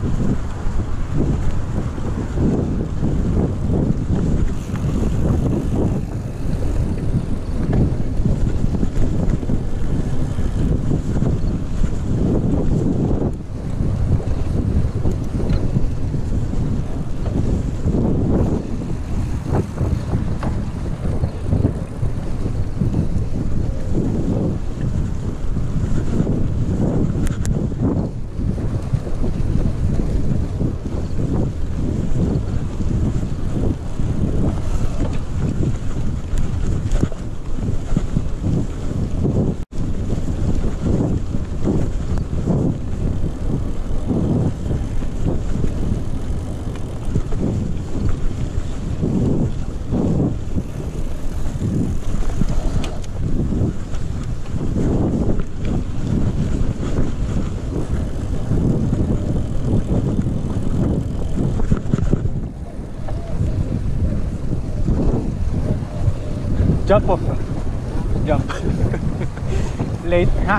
Jump off. Jump. Late, ha?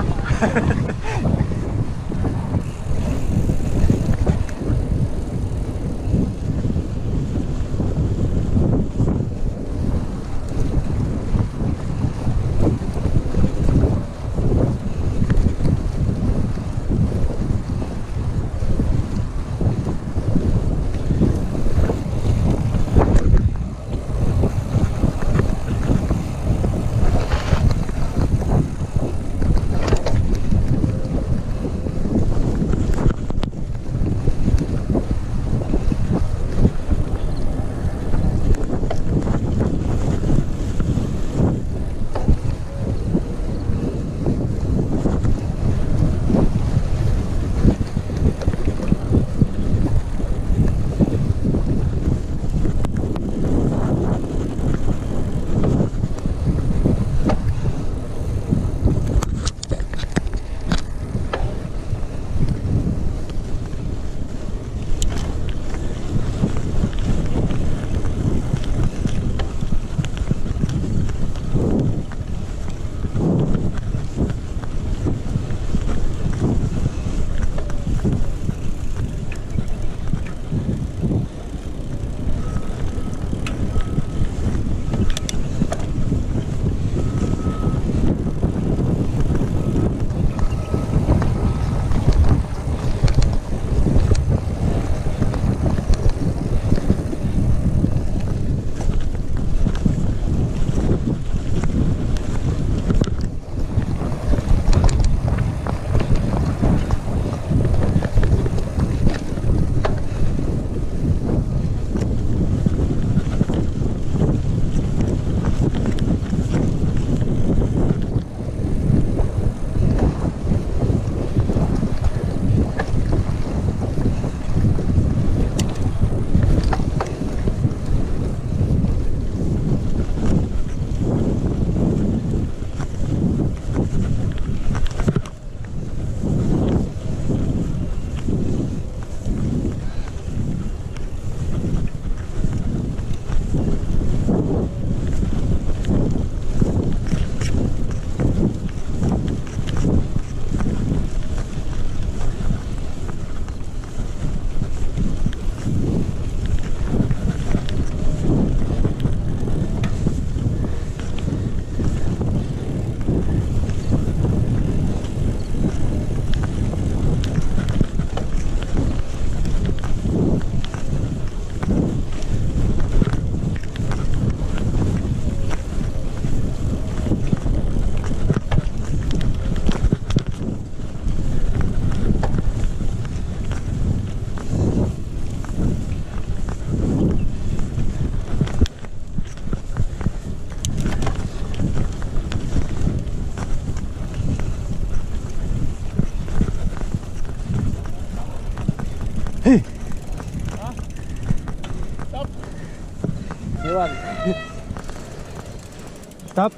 Hey! Stop! Iwan. Stop!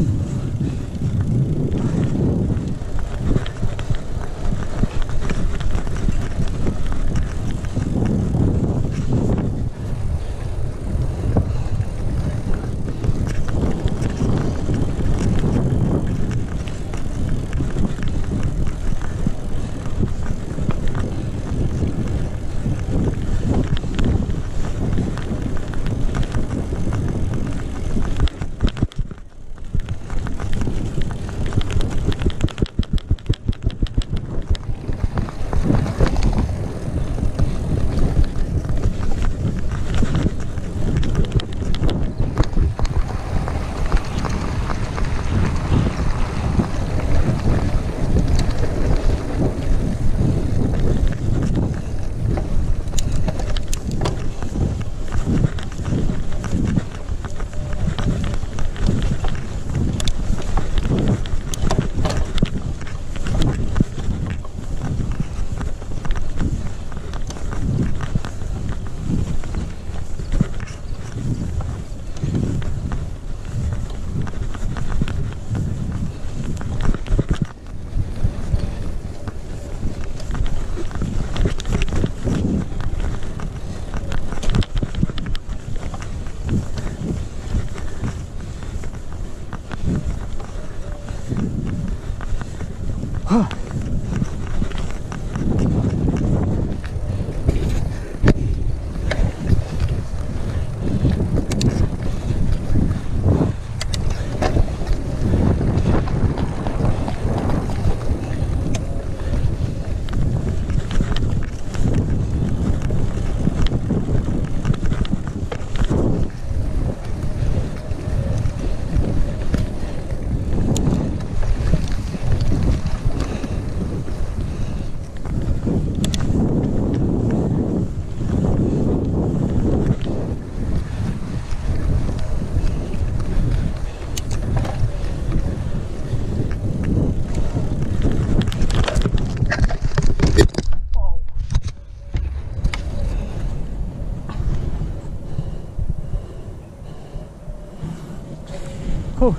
Whew.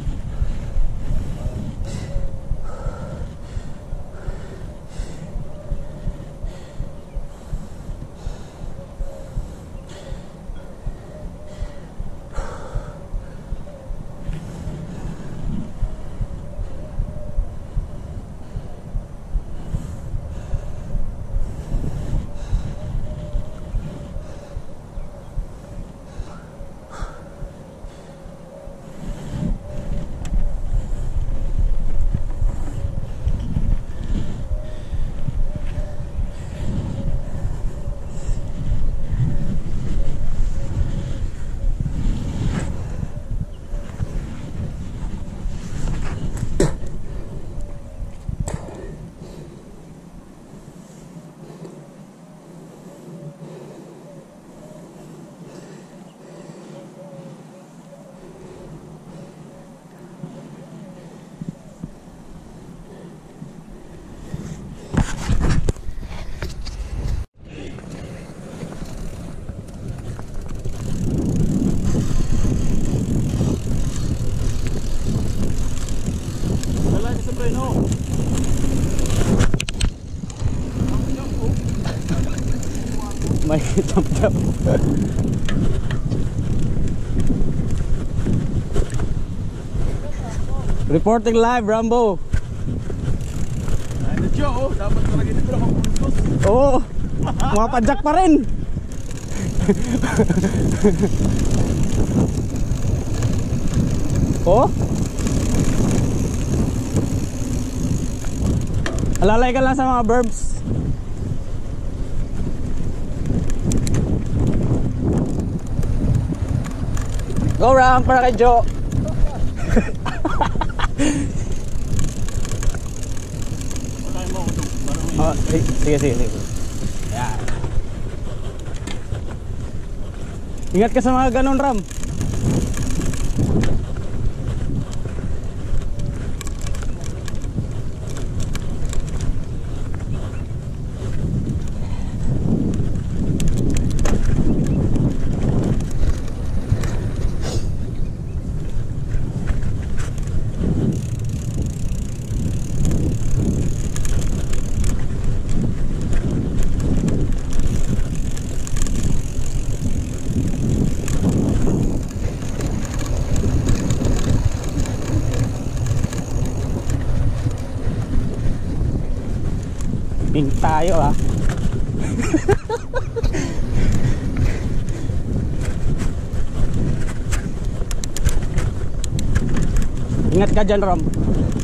May jump. Reporting live, Rambo. Ay, Joe, dapat talaga dito lang magpuntos. Oo, mapadyak pa rin. Oh, alalay ka lang sa mga verbs. Go Ram, para kay Joe. Oh, sige. Yan. Ingat ka sa mga ganon, Ram. Pink tayo ah. Ingat ka dyan, Ram.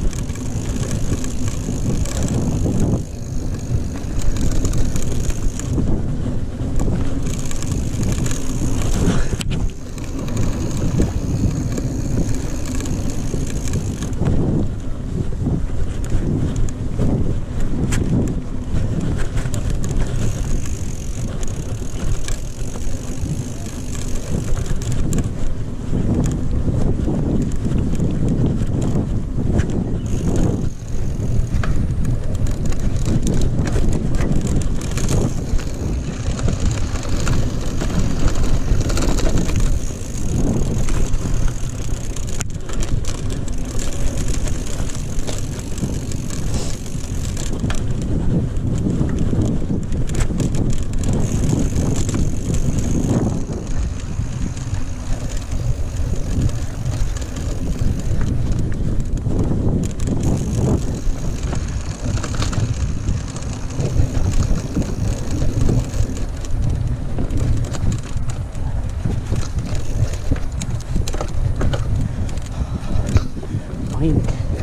Mahimik.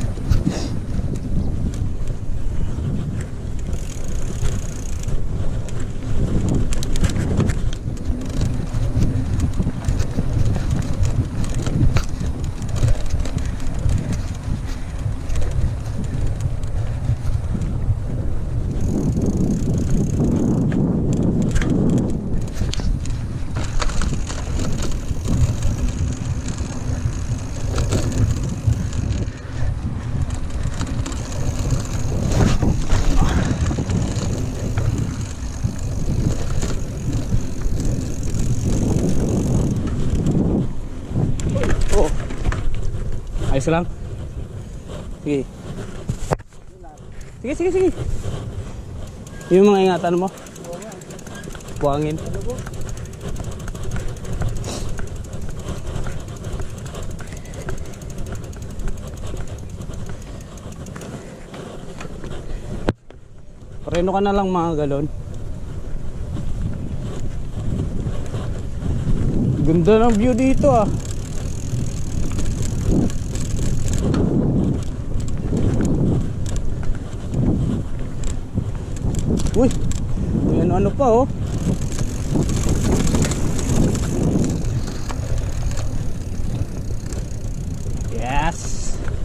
Ayos lang. Sige. Sige. Yung mga ingatan mo. Buhangin. Preno ka na lang mga galon. Ganda ng view dito ah. Uy, may ano pa oh. Yes.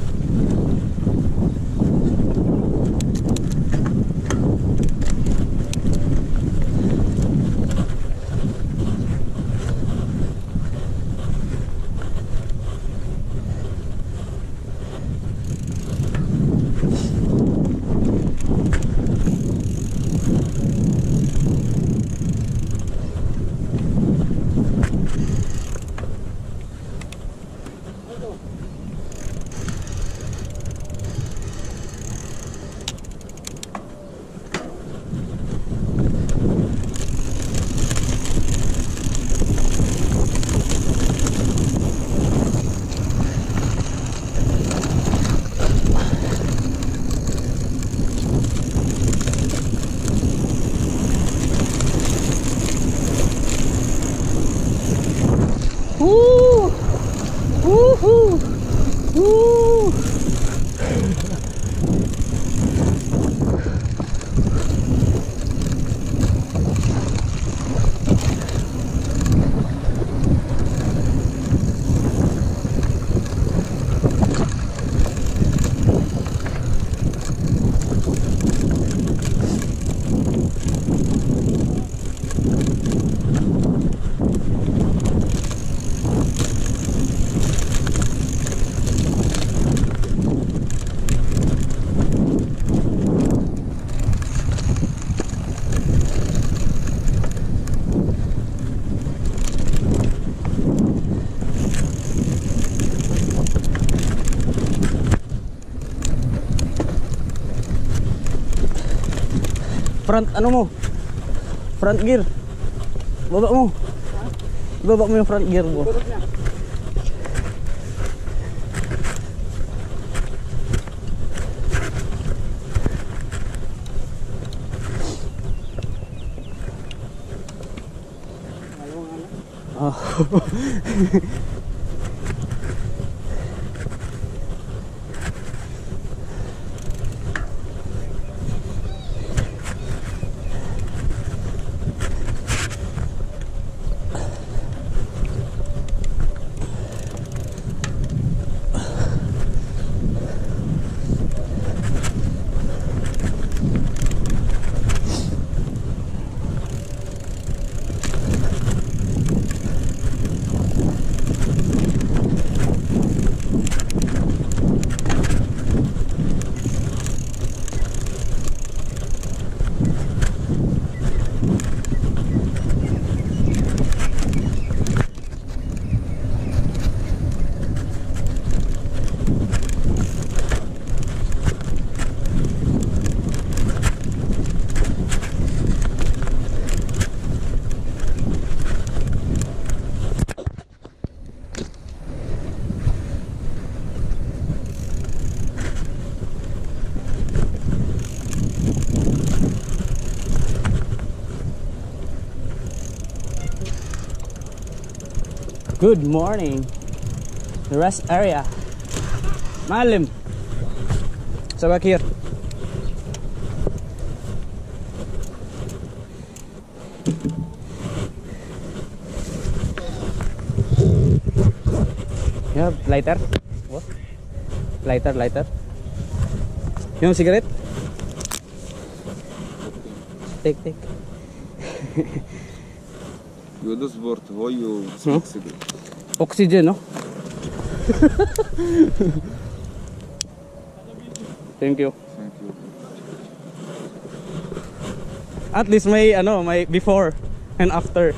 Woo! Woohoo! Woo! Front ano mo? Front gear. Baba mo. Baba mo yung front gear mo. Good morning. The rest area. Malim. So back here. You have lighter? What? Lighter. Yung cigarette? Take. You do sport, why you smoke cigarette? Oxygen, no? Thank you. Thank you. At least may may before and after.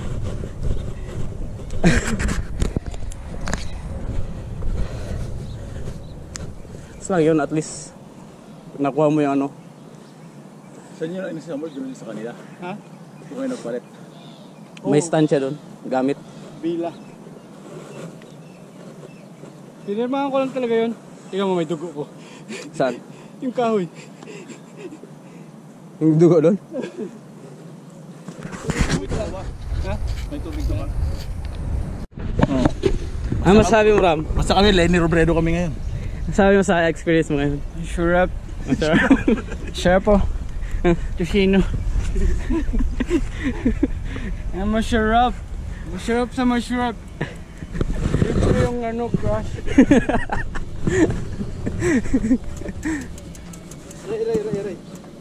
So lang yun, at least nakuha mo yung Saan nyo na inisama? Doon sa kanila? Ha? Kung kayo nagpalit? may stand siya doon, gamit. Bila. Pinirmahan ko lang talaga yun. Tingnan mo, may dugo ko. Saan? Yung kahoy. Yung dugo doon? Ha? May tubig naman. Ano masabi mo, Ram? Basta kami, Lenny Robredo kami ngayon. Masabi mo sa experience mo ngayon? Sure up. Sure po. Tushino. Masarap. Masarap sa masarap. Ito yung crush. Iray.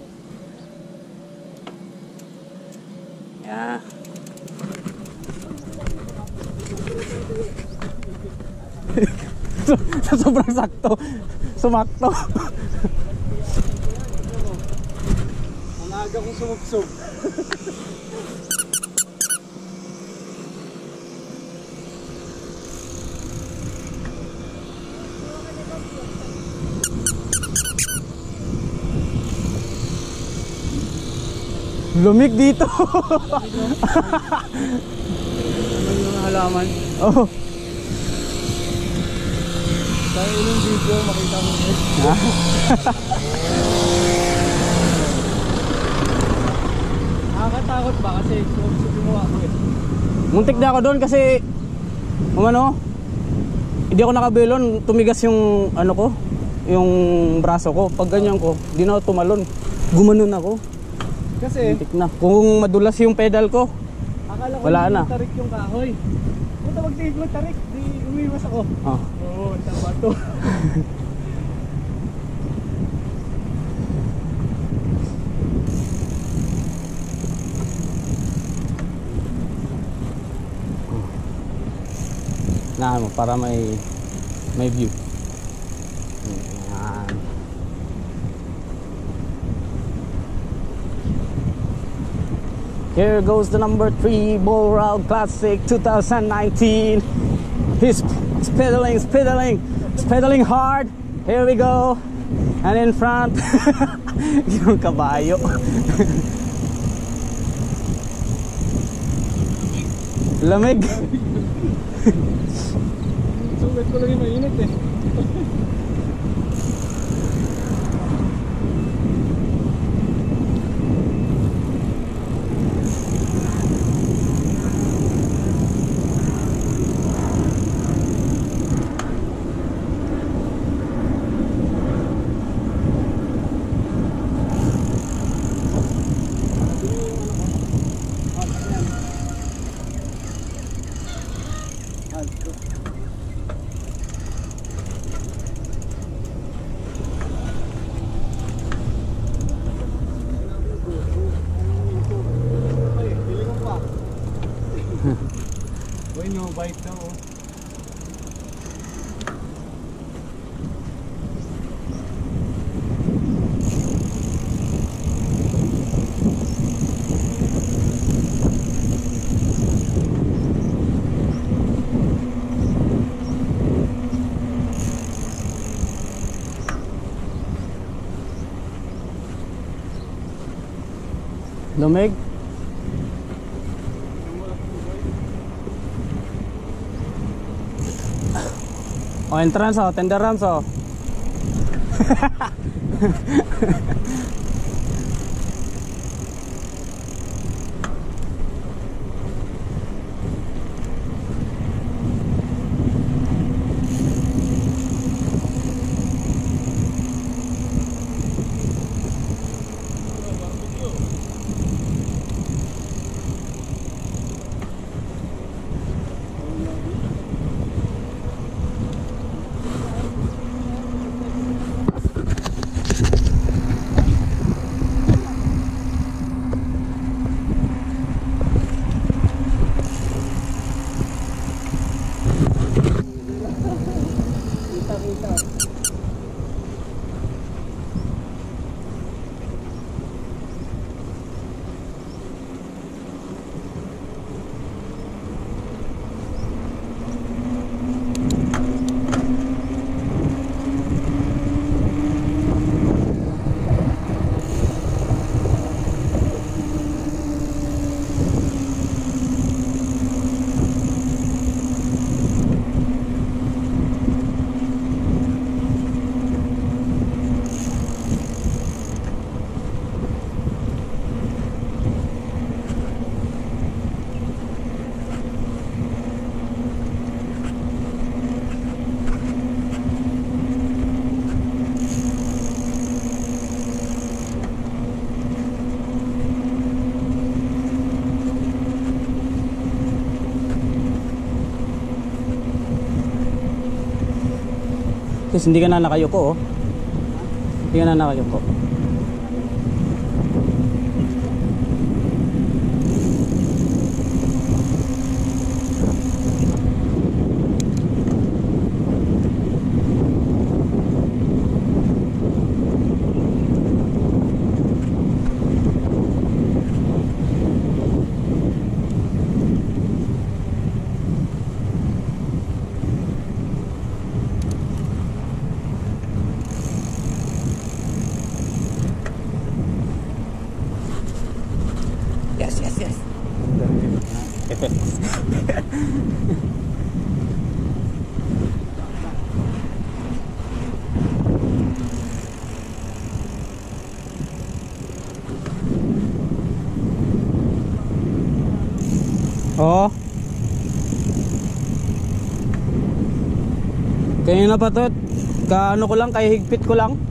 Yeah. Sa sobrang sakto. Sumakto. Ang aga kong sumubsob. Lumig dito. Ano yung halaman? Oh. Sa ilang video makita mo yun. Nakakatakot ba kasi sumubsob yung mukha ko eh. Muntik na ako doon kasi hindi ako nakabelon, tumigas yung ko, yung braso ko. Pag ganyan ko, di na ako tumalon. Gumanon ako. Kasi Muntik na. Kung madulas yung pedal ko, akala ko wala na. tarik yung kahoy. Kung tawag tingin ko tarik, di umiwas ako. oh. Oo, tama to. Na para may view. Yan. Here goes the number 3 Bull Route Classic 2019. He's pedaling hard. Here we go. And in front, yung kabayo. Lamig. Sugat ko lang yung mainit eh. white daw. Oh. Lumig. O, entrance o, tender ramps o. Kasi hindi ka na nakayuko oh. Hindi ka na nakayuko. Oo. Kanina pa to, kaano ko lang, kaya higpit ko lang.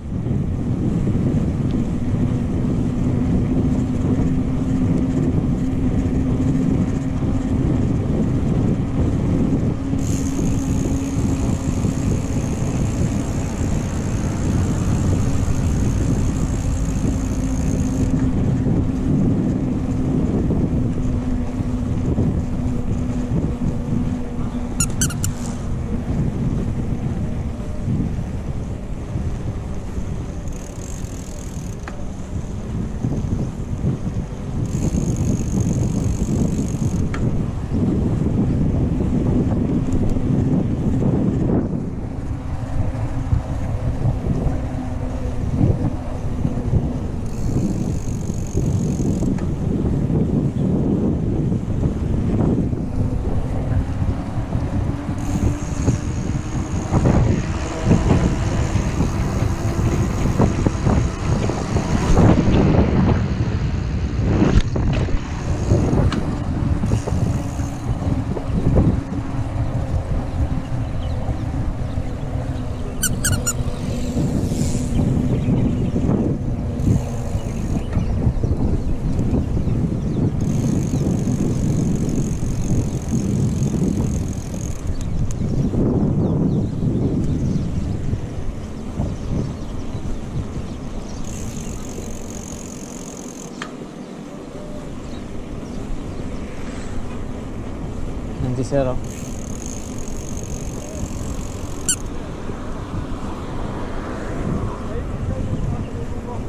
Nanti sir oh.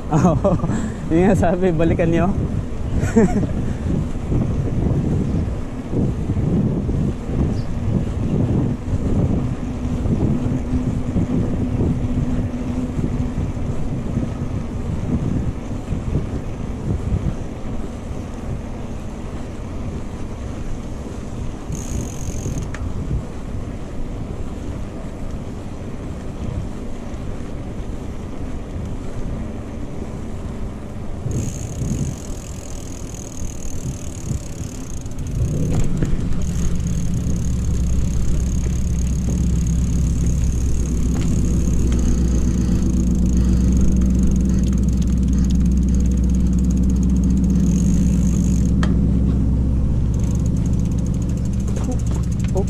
Oo. Yun nga sabi, balikan nyo. Oh.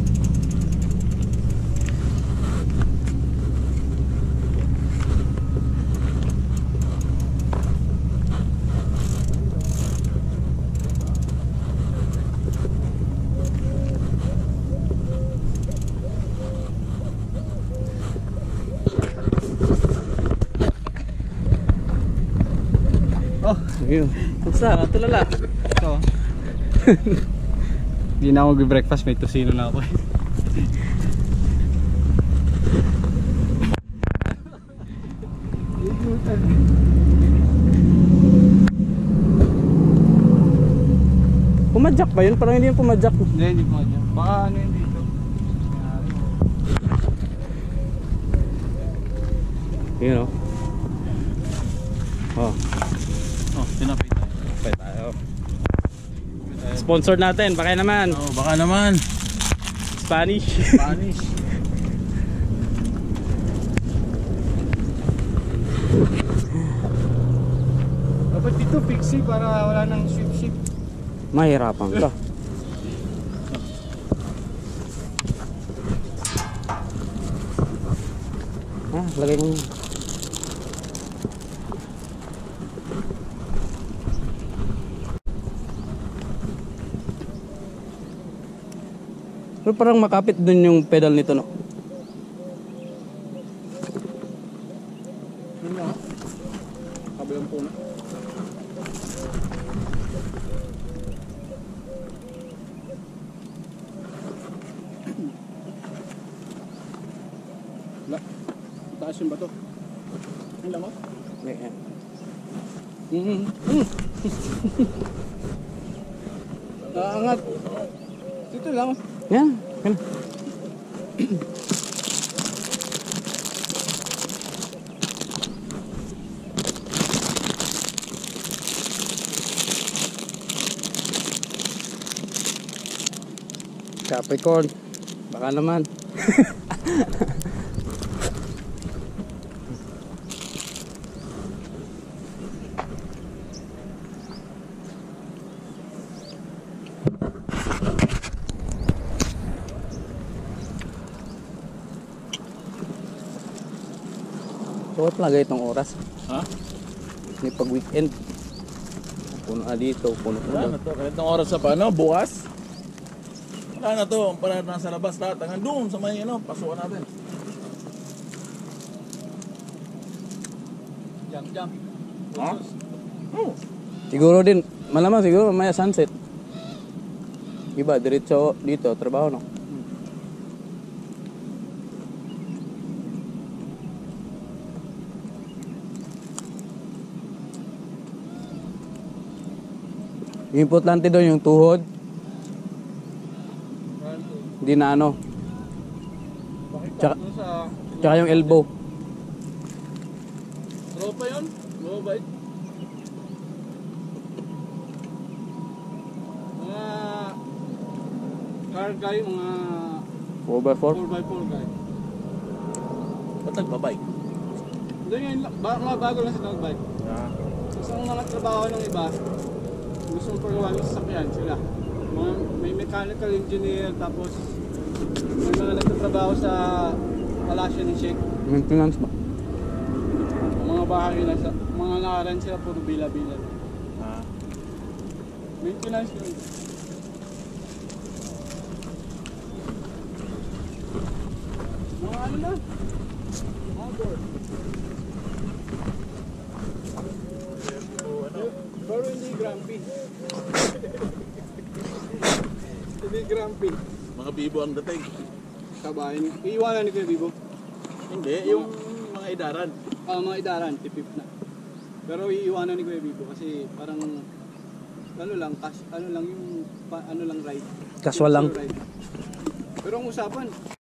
Oh, yun. Kumusta? Tulala. Ito. Hindi na ako mag-breakfast, may tosino na ako. Pumadyak ba yun? Parang hindi yung pumadyak. Hindi po dyan. Baka ano yun dito. Yun o. Oh. Oh, tinapay tayo. Pwede tayo. Sponsor natin, baka naman. Oh, baka naman. Spanish. Spanish. Dapat dito fixie para wala nang sweep. Mahirapan ka. Lagay mo. Pero parang makapit dun yung pedal nito, no? Kabilang puno. Wala. Taas yung bato. Ang lamot. Yeah. Naangat. Dito lang. Yan. Yan. Capricorn. Baka naman. Suot lagay itong oras. Ha? May pag weekend. Puno na dito, puno Wala na. na to, kahit ng oras sa paano, bukas. Wala na to, ang parang nasa labas lahat. Hanggang doon sa may pasukan natin. Jump. Ha? Oh. Siguro din, malamang siguro mamaya sunset. Iba, diretso dito, trabaho no? Yung importante doon yung tuhod. Hindi na ano. Tsaka, Sa tsaka yung elbow. tropa yun? Mababait. Mga car guy, mga 4x4. 4x4 guy. Ba't nagbabike? Hindi ngayon, mga bago lang sila nagbike. Gusto kong mga trabaho ng iba, gusto mong pagawa ng sasakyan sila. May mechanical engineer, tapos may mga nagtatrabaho sa palasyo ni Sheikh. Maintenance ba? Mga bahay nila, mga nakaran sila, puro bila-bila. Maintenance yun. Mga ano na? Outdoor. hindi grumpy. Hindi grumpy. Mga bibo ang dating. Kabayan. Iiwanan ni Kuya Bibo. Hindi, yung mga idaran. Mga idaran, tipip na. Pero iiwanan ni Kuya Bibo kasi parang ano lang yung ano lang ride. Casual lang. Ride. Pero ang usapan,